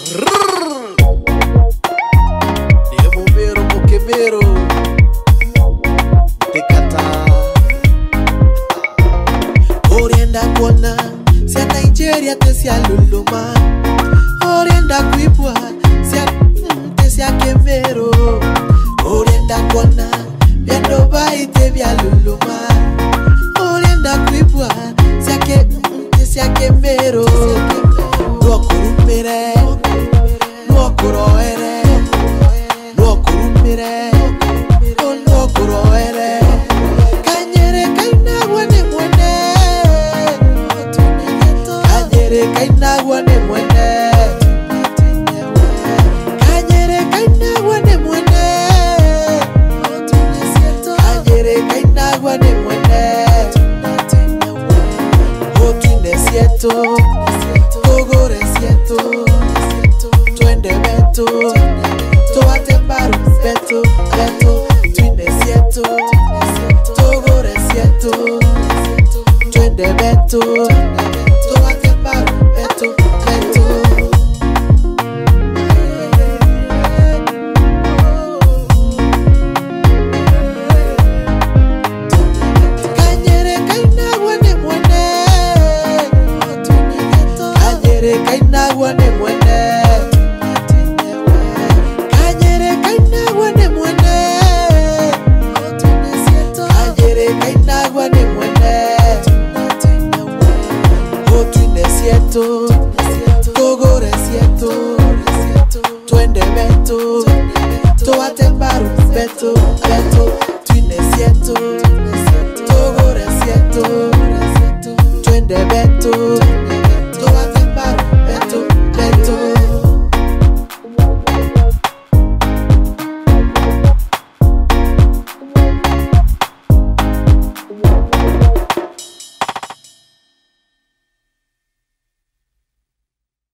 Demo vero, porque vero. Te cata. Orienda kona, sia Nigeria te sia Luluma. Orienda kuibwa, te sia Kemero. Orienda kona, viendo baite via Luluma. Orienda kuibwa, te sia Kemero. Luokurumire, luokuroere, luokurumire, luokuroere. Kanyere kaina wane mwene, kanyere kaina wane mwene, kanyere kaina wane mwene, kanyere kaina wane mwene. Otune sieto. Togore sieto, twende beto, toate baru beto, beto, twende sieto, togore sieto, twende beto, toate baru beto, beto. Kanyere kaina wane mwene, kaina wane mwene, kanyere kaina wane mwene, kanyere kaina wane mwene. Otune sieto, togore sieto, twende beto, toate baru beto, beto, twine sieto, togore sieto, twende beto.